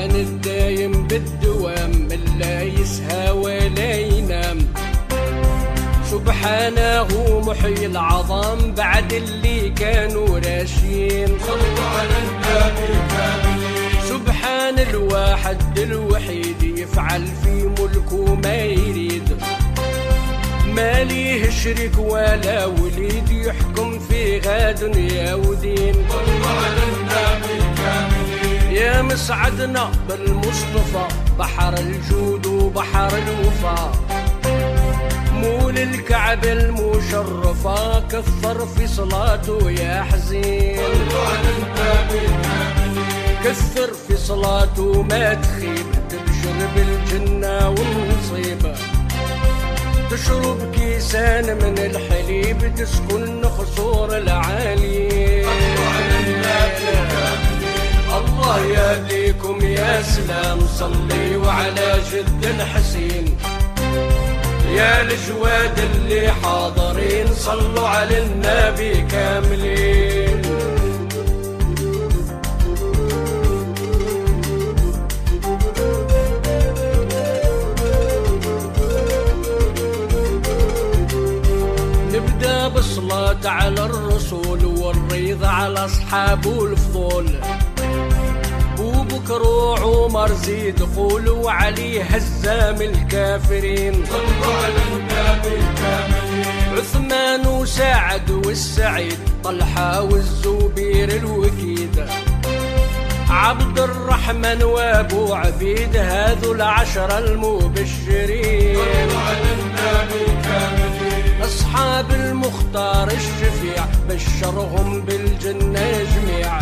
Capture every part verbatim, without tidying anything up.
سبحان الدايم بالدوام من لا يسهى ولا ينام. سبحانه محيي العظام بعد اللي كانوا راشين. صلوا على النبي كاملين. سبحان الواحد الوحيد يفعل في ملكه ما يريد. ما ليه شريك ولا وليد يحكم في غاد دنيا ودين. صلوا على النبي كاملين. يا مسعدنا بالمصطفى بحر الجود وبحر الوفا. مول الكعبة المشرفة كثر في صلاته يا حزين. صلوا على النبي كاملين. كثر في صلاته ما تخيب تبشر بالجنة والمصيبة. تشرب كيسان من الحليب تسكن خصور العالي. الله يهديكم يا سلام صلي وعلى جد الحسين. يا الجواد اللي حاضرين صلوا على النبي كاملين. نبدأ بالصلاة على الرسول والرضا على أصحابه الفضول. بوبكر وعمر زيد قول وعلي هزام الكافرين. صلوا على النبي كاملين. عثمان وسعد والسعيد طلحة والزبير الوكيد. عبد الرحمن وابو عبيد هذو العشرة المبشرين. صلوا على النبي كاملين. أصحاب المختار الشفيع بشرهم بالجنة جميع.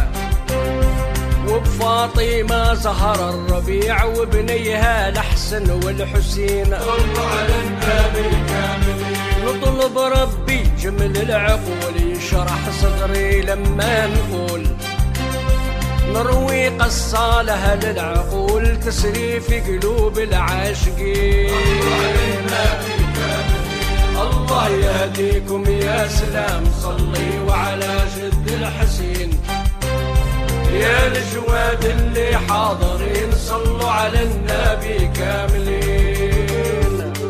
وبفاطمة زهر الربيع وبنيها الحسن والحسين. صلوا على النبي كاملين. نطلب ربي جمل العقول يشرح صدري لما نقول. نروي قصالها للعقول تسري في قلوب العاشقين. صلوا على النبي كاملين. الله يهديكم يا سلام صلي وعلى جد الحسين. يا الجواد اللي حاضرين صلوا على النبي كاملين.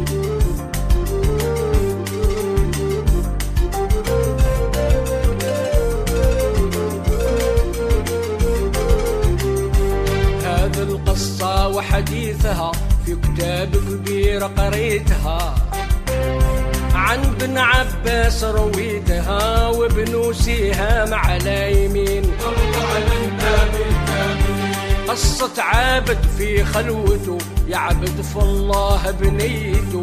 هذه القصة وحديثها في كتاب كبير قريتها. عن بن عباس رويتها وابن سيهام على يمين. صلوا على النبي كاملين. قصة عابد في خلوته يعبد في الله بنيته.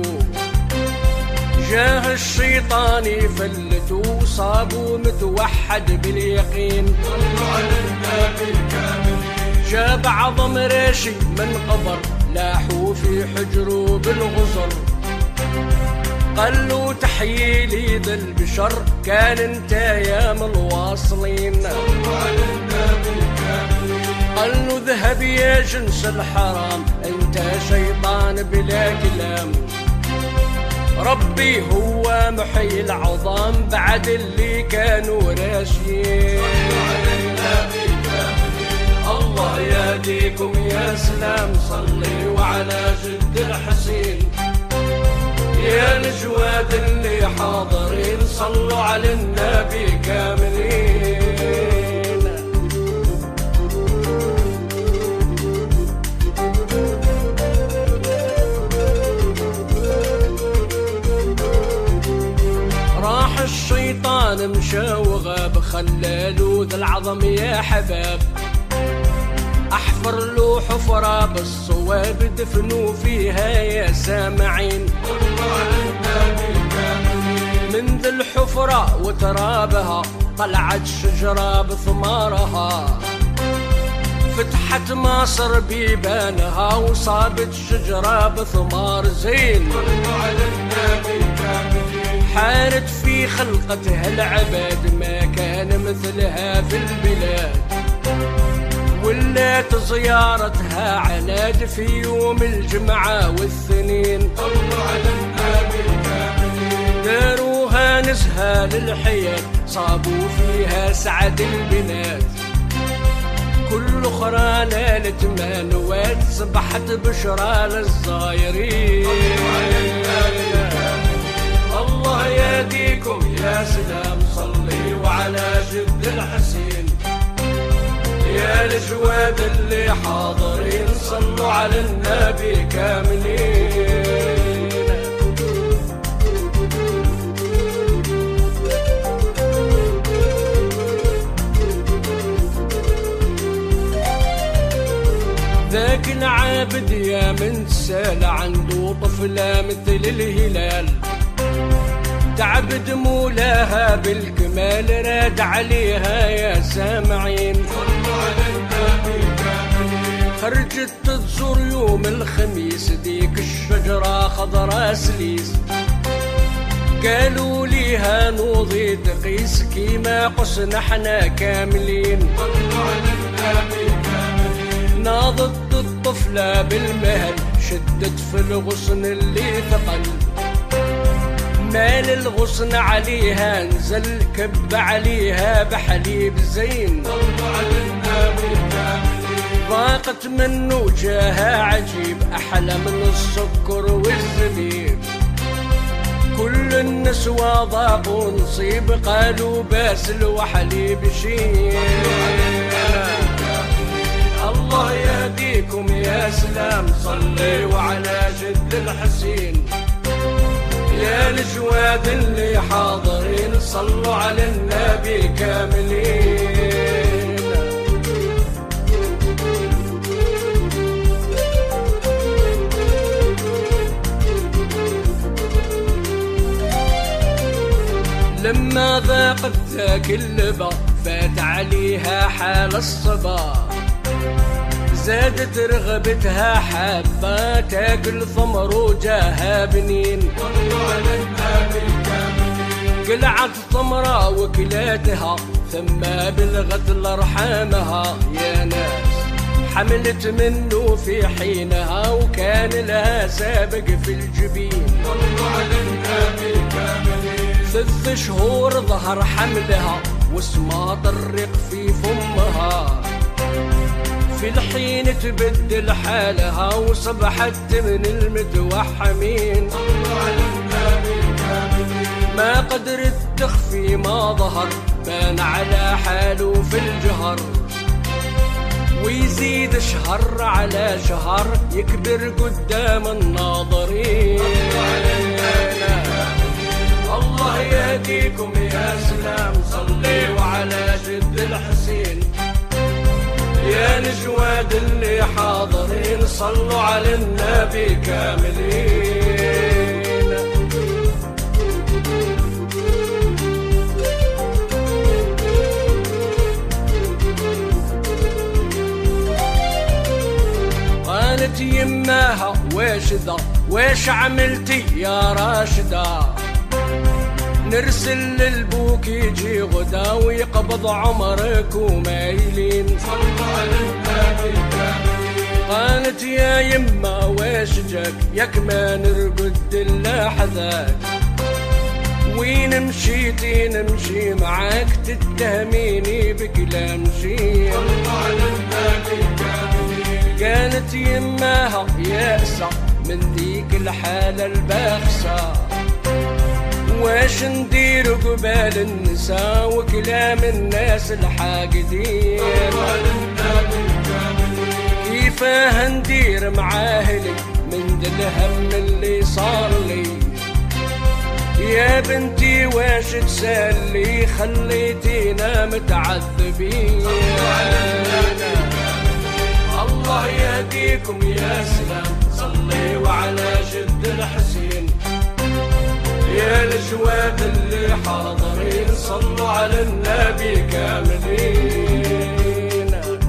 جاه الشيطان يفلته صابه متوحد باليقين. صلوا على النبي كاملين. جاب عظم راشي من قبر لاحوا في حجره بالغزر. قال له تحيي لي ذا البشر كان انت يا من الواصلين. صلوا على النبي كاملين. قال له ذهب يا جنس الحرام انت شيطان بلا كلام. ربي هو محيي العظام بعد اللي كانوا راشيين. صلوا على النبي كاملين. الله يهديكم يا سلام صلي وعلى جد الحسين. يا الجواد اللي حاضرين صلوا على النبي كاملين. راح الشيطان مشى وغاب خلاله ذا العظم يا حباب. احفر له حفرة بالصواب دفنوا فيها يا سامعين. من ذا الحفرة وترابها طلعت شجرة بثمارها. فتحت مصر بيبانها وصابت شجرة بثمار زين. حارت في خلقتها العباد ما كان مثلها في البلاد. ولات زيارتها عناد في يوم الجمعة والثنين. داروها نزهة للحياة صابوا فيها سعد البنات. كل أخرى نالت منوات صبحت بشرى للزايرين. الله يهديكم يا سلام صلي وعلى جد الحسين. يا الجواد اللي حاضرين صلوا على النبي كاملين. ذاك العابد يا من سال عنده طفلة مثل الهلال، تعبد مولاها بالكمال راد عليها يا سامعين. خرجت تزور يوم الخميس ديك الشجرة خضرا سليس، قالوا ليها نوضي تقيس كيما قصنا احنا كاملين. ناضت الطفلة بالمهل شدت في الغصن اللي ثقل، مال الغصن عليها نزل كب عليها بحليب زين. ضاقت منه جاها عجيب أحلى من السكر والزبيب. كل النسوة ضاقوا نصيب قالوا باسل وحليب شيب. الله يهديكم يا سلام صلي وعلى جد الحسين. يا الجواد اللي حاضرين صلوا على النبي كاملين. لما ذاقت ذاك اللبا فات عليها حال الصبا، زادت رغبتها حابة تاكل ثمر وجاها بنين. قلعت ثمرة وكلاتها ثم بلغت لارحامها يا ناس، حملت منه في حينها وكان لها سابق في الجبين. ثلاث شهور ظهر حملها وسماط الرق في فمها، في الحين تبدل حالها وصبحت من المتوحمين. ما قدرت تخفي ما ظهر بان على حاله في الجهر، ويزيد شهر على شهر يكبر قدام الناظرين. الله يهديكم يا سلام صلي وعلى جد الحسين. يا الجواد اللي حاضرين صلوا على النبي كاملين. قالت يماها ويش ذا ويش عملتي يا راشدة، نرسل للبوك يجي غدا ويقبض عمرك ومايلين. قالت يا يما ويش جاك ياك ما نرقد الا حذاك، وين مشيتي نمشي معاك تتهميني بكلام شين. قالت يماها يائسة من ذيك الحالة الباخسة، واش ندير قبال النساء وكلام الناس الحاقدين. كيفاه ندير مع اهلي من ذا الهم اللي صار لي، يا بنتي واش تسالي خليتينا متعذبين. الله يهديكم يا سلام صلي وعلى جد الحسين. يا الجواد اللي حاضرين صلوا على النبي كاملين.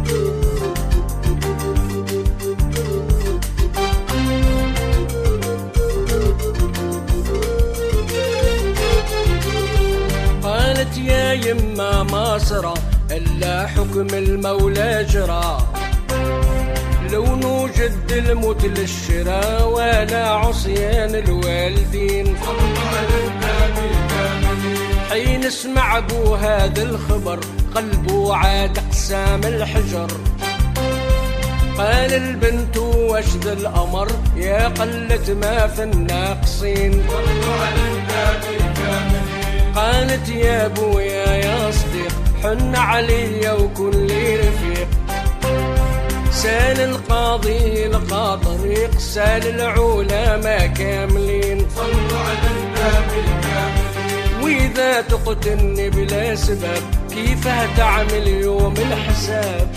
قالت يا يما ما سرى إلا حكم المولى جرى، لو نوجد الموت للشراء ولا عصيان الوالدين. حين اسمع ابو هذا الخبر قلبه عاد اقسام الحجر. قال البنت وش ذا الامر يا قلة ما في الناقصين، صلوا على النبي كاملين. قالت يا ابويا يا صديق حن علي وكن لي رفيق. سال القاضي لقى طريق سال العلماء كاملين، صلوا على النبي كاملين. واذا تقتلني بلا سبب كيف هتعمل يوم الحساب؟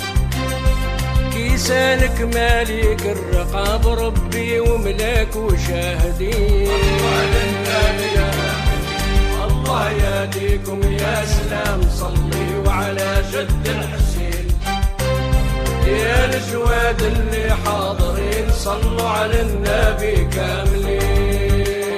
كيسانك مالك الرقاب ربي وملاك وشاهدين. الله يهديكم يا سلام صلي وعلى جد الحسين. يا الجواد اللي حاضرين صلوا على النبي كاملين.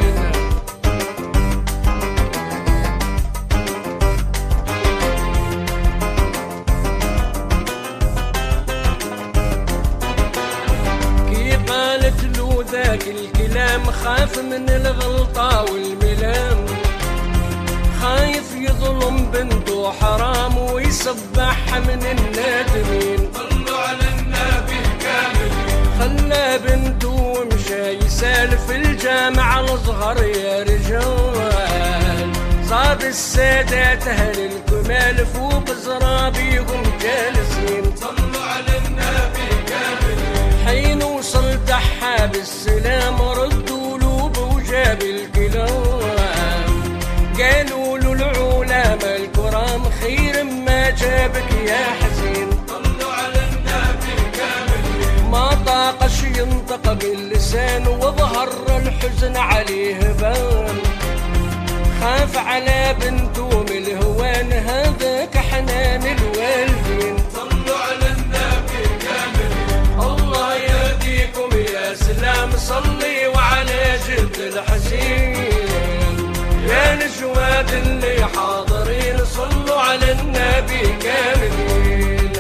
ذاك الكلام خاف من الغلطة والملام، خايف يظلم بنته حرام ويصبح من النادمين. صلوا على النبي كاملين. خلى بنته ومشى يسال في الجامع الصغر يا رجال. صاب السادات اهل الكمال فوق زرابيهم جالسين. صلوا على النبي كاملين. حين وصل تحاب السلام ردوا له وجاب الكلام. قالوا له العلماء الكرام خير ما جابك يا حزين. صلوا على النبي كاملين. ما طاقش ينطق باللسان وظهر الحزن عليه بان. خاف على بنته من الهوان هذاك حنان الوالدين. صلوا على النبي كاملين. الله يهديكم يا سلام صلي وعلى جد الحسين. يا الجواد اللي حاضرين صلوا على النبي كاملين.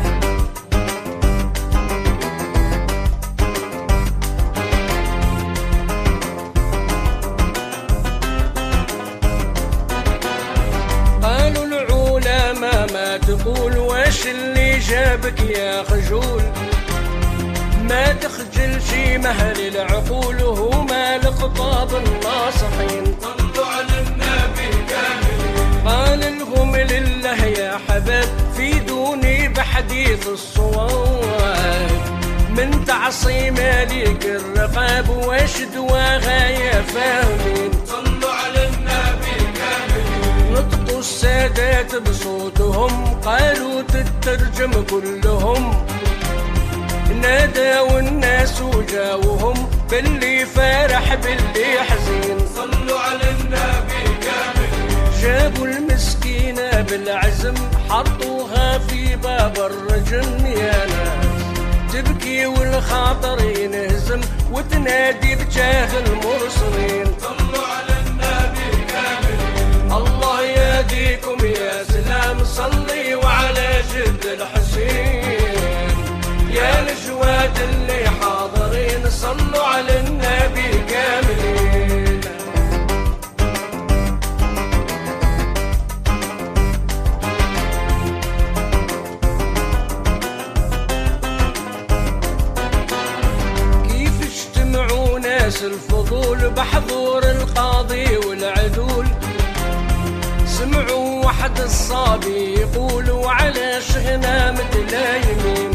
قالوا العلماء ما تقول واش اللي جابك يا خجول؟ ما تخجلش مهل العقول هما الخطاب الناصحين. صلوا على النبي كاملين. قال لهم لله يا حباب فيدوني بحديث الصواب. من تعصي مالك الرقاب واش دواها يا فاهمين. صلوا على النبي كاملين. نطقوا السادات بصوتهم قالوا تترجم كلهم. نادوا الناس وجاوهم باللي فرح باللي حزين. صلوا على النبي كاملين. جابوا المسكينة بالعزم حطوها في باب الرجم. يا ناس تبكي والخاطر ينهزم وتنادي بجاه المرسلين. صلوا على النبي كاملين. الله يهديكم يا سلام صلي وعلى جد الحسين. يا الجواد اللي حاضرين صلوا على النبي كاملين. كيف اجتمعوا ناس الفضول بحضور القاضي والعدول. سمعوا واحد الصبي يقول وعلى شغنا متلايمين.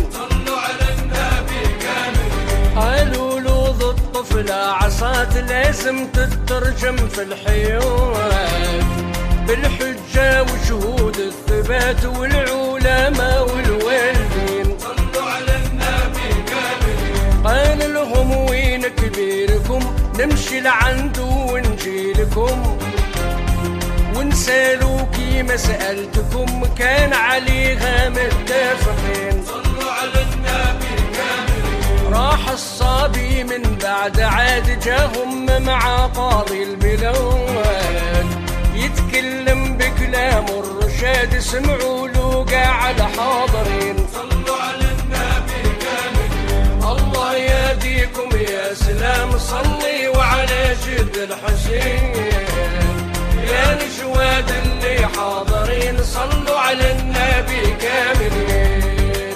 قالوا له ذو الطفل عصات لازم تترجم في الحيوان. بالحجة وشهود الثبات والعلماء والوالدين. صلوا على النبي كاملين. قال لهم وين كبيركم نمشي لعنده ونجي لكم. ونسالوا كيما سألتكم كان عليها متفقين. صلوا على النبي كاملين. راح الصبي من بعد عاد جاهم مع قاضي البلاد. يتكلم بكلام الرشاد سمعوا له قاع الحاضرين. صلوا على النبي كاملين. الله يهديكم يا سلام صلي وعلى جد الحسين. يا نجوى الجواد اللي حاضرين صلوا على النبي كاملين.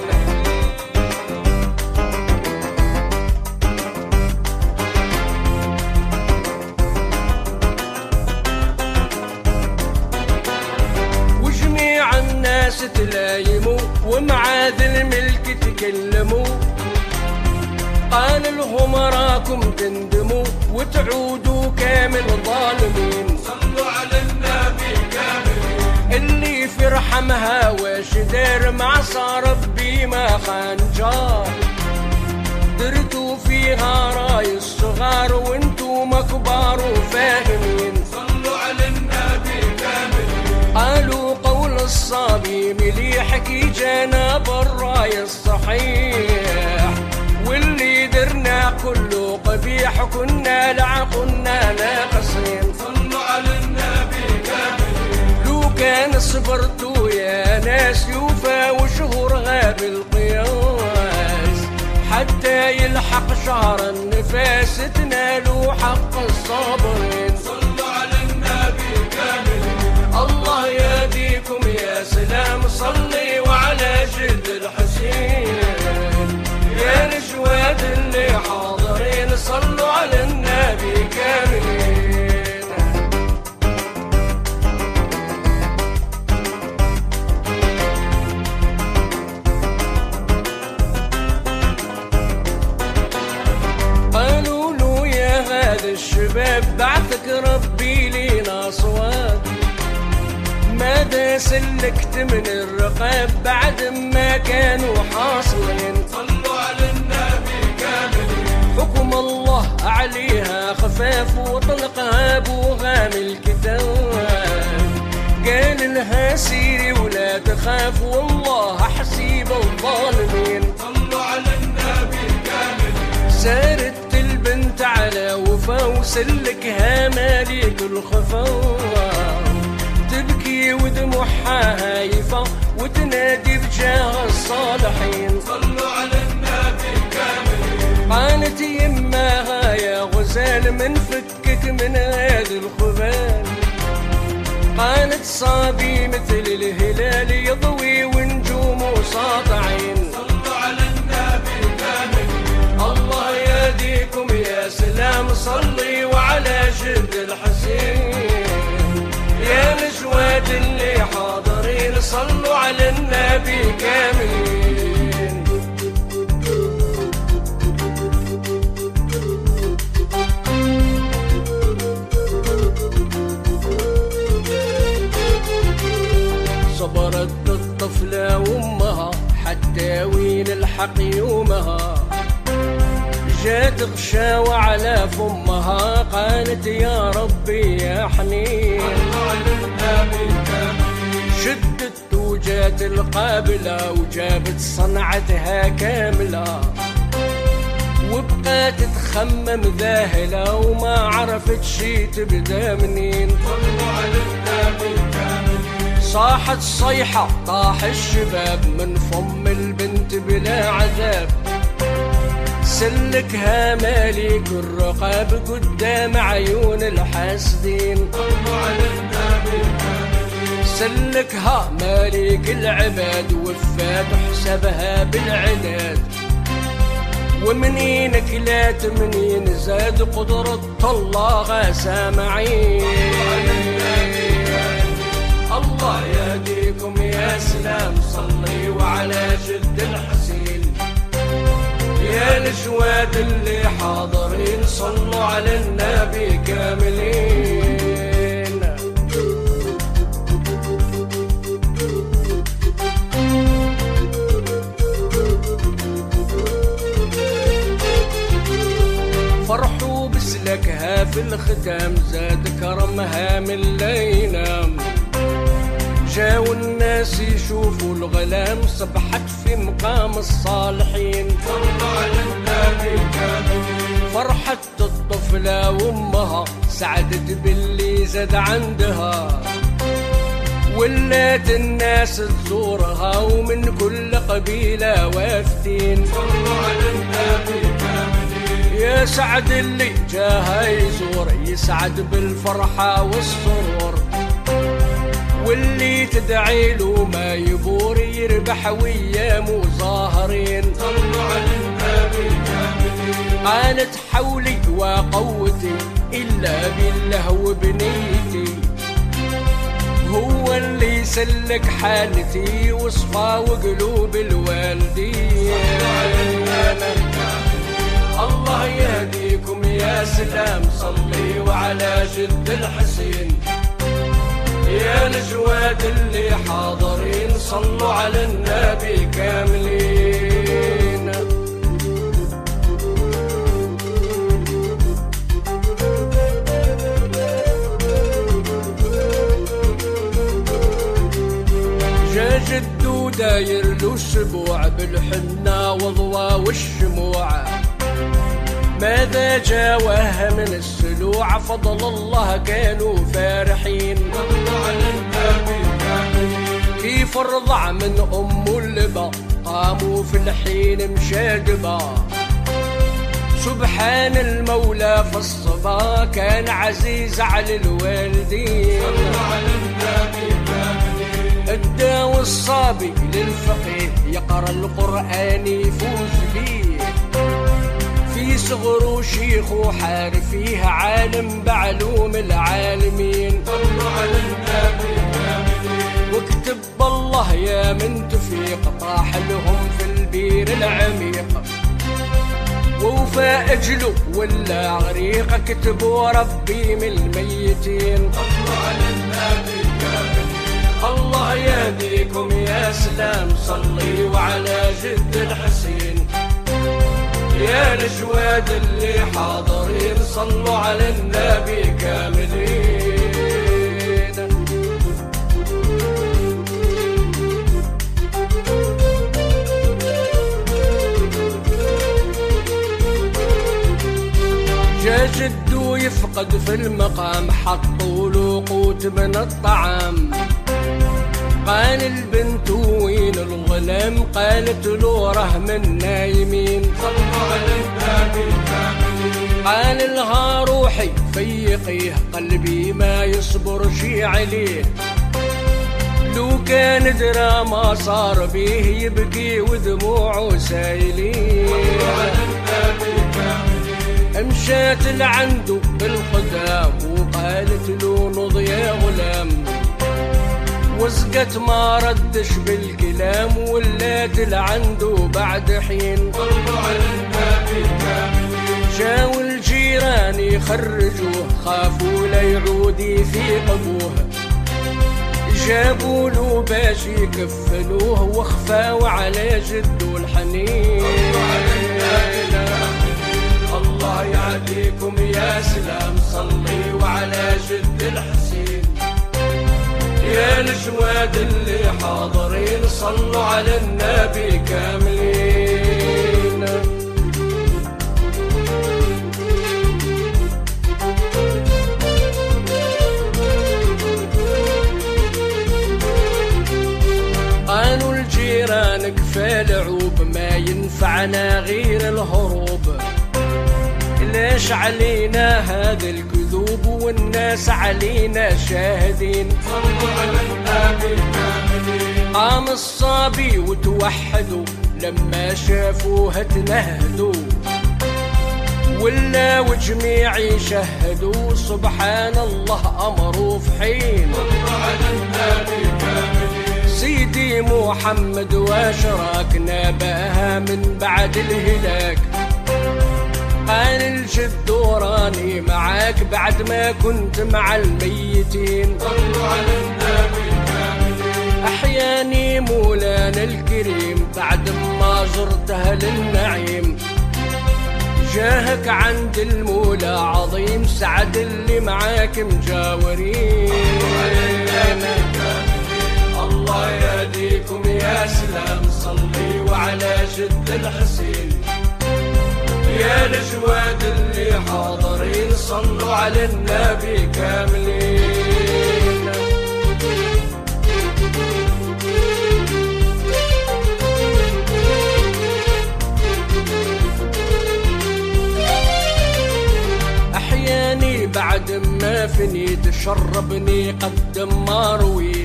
وجميع الناس تلايموا ومع ذي الملك تكلموا، قال لهم راكم تندموا وتعودوا كامل ظالمين. صلوا على النبي كاملين. اللي في رحمها واش دار مع صار ربي ما خان جار، درتوا فيها راي الصغار وانتم كبار وفاهمين. صلوا على النبي كاملين. قالوا قول الصبي مليح كي جانا بالراي الصحيح، واللي درنا كله قبيح كنا لعقنا ناقصين. صلوا على النبي كاملين. لو كان صبرتوا يا ناس يوفى وشهور غاب القياس، حتى يلحق شهر النفاس تنالوا حق الصابرين. صلوا على النبي كاملين. الله يهديكم يا سلام، صلي وعلى جد الحسين. يا الجواد اللي حاضرين صلوا على النبي كاملين. قالوا له يا هذا الشباب بعثك ربي لينا صواب، ماذا سلكت من الرقاب بعد ما كانوا حاصلين. صلوا على النبي كاملين. حكم الله عليها خفاف وطلقها ابوها من الكتاب، قال لها سيري ولا تخاف والله حسيب الظالمين. صلوا على النبي كاملين. سارت البنت على وفا وسلكها مالك الخفا، تبكي ودموعها هايفة وتنادي بجاه الصالحين. صلوا على النبي كاملين. قالت يماها يا غزال من فكك من هذا الخبال، قالت صابي مثل الهلال يضوي ونجومه ساطعين. صلوا على النبي كاملين. الله يهديكم يا سلام، صلي وعلى جد الحسين. يا الجواد اللي حاضرين صلوا على النبي كاملين. صبرت الطفلة وامها حتى وين الحق يومها، جات غشاوة على فمها قالت يا ربي يا حنين. صلوا على النبي كاملين. شدت وجات القابلة وجابت صنعتها كاملة، وبقات تخمم ذاهلة وما عرفت شي تبدا منين. صلوا على النبي كاملين. صاحت صيحة طاح الشباب من فم البنت بلا عذاب، سلكها مالك الرقاب قدام عيون الحاسدين. صلوا على النبي كاملين. سلكها مالك العباد وفات حسابها بالعداد، ومنين كلات منين زاد قدرة الله سامعين. الله يهديكم يا سلام، صلي وعلى جد الحسين. يا الجواد اللي حاضرين صلوا على النبي كاملين. فرحوا بسلكها في الختام زاد كرمها من لا ينام، جاو الناس يشوفوا الغلام صبحت في مقام الصالحين. صلوا على النبي كاملين. فرحت الطفلة وامها سعدت باللي زاد عندها، ولات الناس تزورها ومن كل قبيلة وافتين. صلوا على النبي كاملين. يا سعد اللي جاها يزور يسعد بالفرحة والسرور، واللي تدعي له ما يبور يربح ويا مظاهرين. صلوا على النبي كاملين. قالت حولي وقوتي إلا بالله وبنيتي، هو اللي يسلك حالتي وصفى وقلوب الوالدين. الله يهديكم يا سلام، صلي وعلى جد الحسين. يا الجواد اللي حاضرين صلوا على النبي كاملين. جا جدو داير له السبوع بالحنة وضوى والشموع، ماذا جاوه من السلوع فضل الله كانوا فارحين. كيف رضع من أم اللبا قاموا في الحين مشاجبا، سبحان المولى في الصبا كان عزيز على الوالدين. ادى الصابي للفقيه يقرأ القرآن يفوز بيه، في صغره شيخ وحار فيه عالم بعلوم العالمين. واكتب الله يا من تفيق طاح لهم في البير العميق، ووفاء اجله ولا غريق كتبوا ربي من الميتين. الله يهديكم يا سلام، صلي وعلى جد الحسين. يا الجواد اللي حاضرين صلوا على النبي كاملين. جا جدو يفقد في المقام حطوا له قوت من الطعام، قال البنت وين الغلام قالت له راه من نايمين. قال لها روحي فيقيه قلبي ما يصبرش عليه، لو كان درا ما صار بيه يبكي ودموعه سايلين. مشات لعنده بالقدام وقالت له نض يا غلام، وزقت ما ردش بالكلام ولات لعنده بعد حين. جاو الجيران يخرجوه خافوا لا يعود يفيقبوه، جابوا له باش يكفنوه وخفاو على جدو الحنين. الله يعديكم يا سلام، صلي وعلى جد الحسين. يا الجواد اللي حاضرين صلوا على النبي كاملين. قالوا الجيران كفى لعوب ما ينفعنا غير الهروب، ليش علينا هذا الكذوب والناس علينا شاهدين. قام الصبي وتوحدوا لما شافوها تنهدوا، ولا وجميع يشهدوا سبحان الله أمروا في حين. سيدي محمد واشراكنا بها من بعد الهلاك، قال الجد وراني معاك بعد ما كنت مع الميتين. أحياني مولانا الكريم بعد ما زرته للنعيم، جاهك عند المولى عظيم سعد اللي معاك مجاورين. الله يهديكم يا سلام، صلي وعلى جد الحسين. يا الجواد اللي حاضرين صلوا على النبي كاملين. أحياني بعد ما فنيت شربني قدم ما رويت،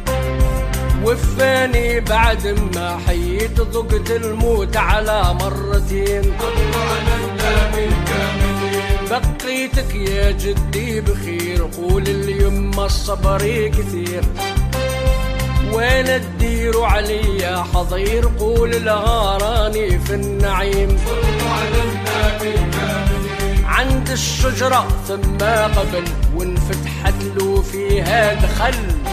وفاني بعد ما حييت، ذقت الموت على مرتين. الله على النبي الكاملين. بقيتك يا جدي بخير، قول اليمه الصبر كثير، ولا تديروا علي حظير، قول الغاراني في النعيم. الله على النبي الكاملين. عند الشجرة ثم قبل، وانفتحت له فيها دخل،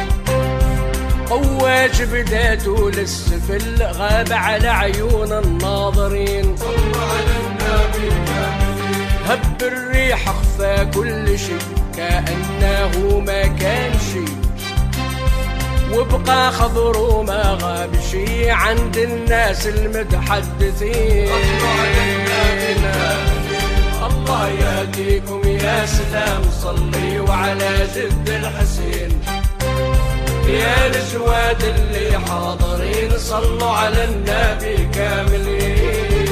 قواج بداته للسفل، غاب على عيون الناظرين. الله على النبي الكاملين. هب الريح اخفى كل شيء، كأنه ما كان شيء، وبقى خضر وما غاب شي عند الناس المتحدثين. الله يهديكم يا سلام، صلي وعلى جد الحسين، يا الجواد اللي حاضرين، صلوا على النبي كاملين.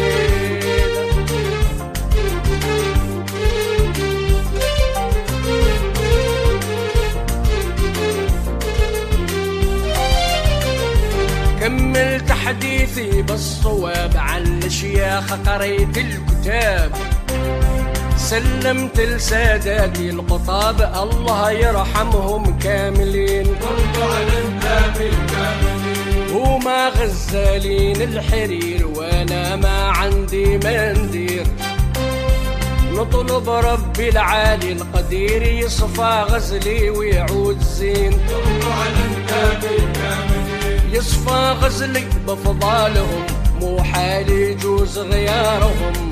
كملت حديثي بالصواب، عن الشياخ قريت الكتاب، سلمت لساداتي القطاب، الله يرحمهم كاملين. الله على النبي الكاملين. هما غزالين الحرير، وانا ما عندي ما ندير، نطلب ربي العالي القدير، يصفى غزلي ويعود زين. الله على النبي الكاملين. يصفى غزلي بفضالهم، مو حال يجوز غيارهم،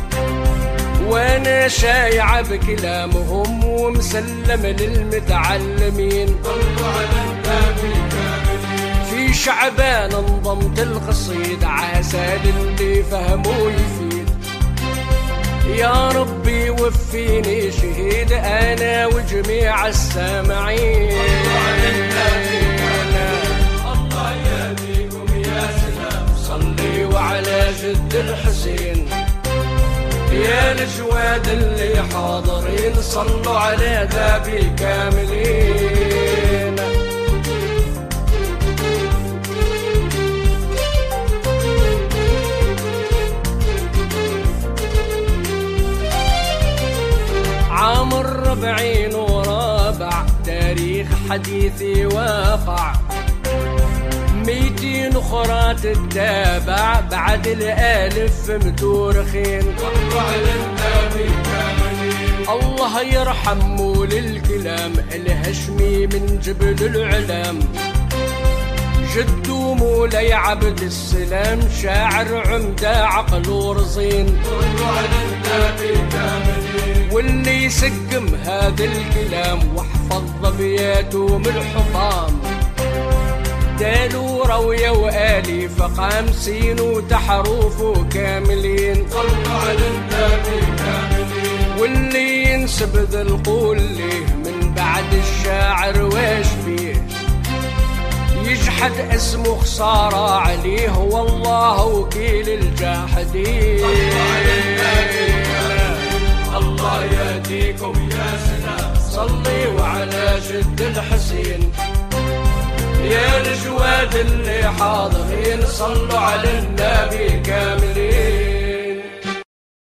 وانا شايع بكلامهم، ومسلم للمتعلمين. الله على النبي الكاملين. في شعبان انضمت القصيد، عسى للي فهموا يفيد، يا ربي وفيني شهيد، انا وجميع السامعين. الله على النبي الكاملين. الله يهديكم يا سلام، صلي وعلى جد الحسين، يا الجواد اللي حاضرين، صلوا على ذابي كاملين. عام الربعين ورابع، تاريخ حديثي واقع، ميتين أخرى تتابع، بعد الآلف متورخين. الله على النبي الكاملين. الله يرحم مول الكلام، الهشمي من جبل العلام، جدو مولاي عبد السلام، شاعر عمدة عقل ورزين. الله على النبي الكاملين. واللي يسقم هذا الكلام، واحفظ ظبياته من الحطام، دالو روية وآلي فقام، سين وتحروف كاملين. الله على النبي الكاملين. واللي ينسب ذا القول ليه، من بعد الشاعر واش فيه، يجحد اسمه خسارة عليه، والله وكيل الجاحدين. الله على النبي الكاملين. الله يهديكم يا سلام، صلي وعلى جد الحسين، يا الجواد اللي حاضرين، صلوا على النبي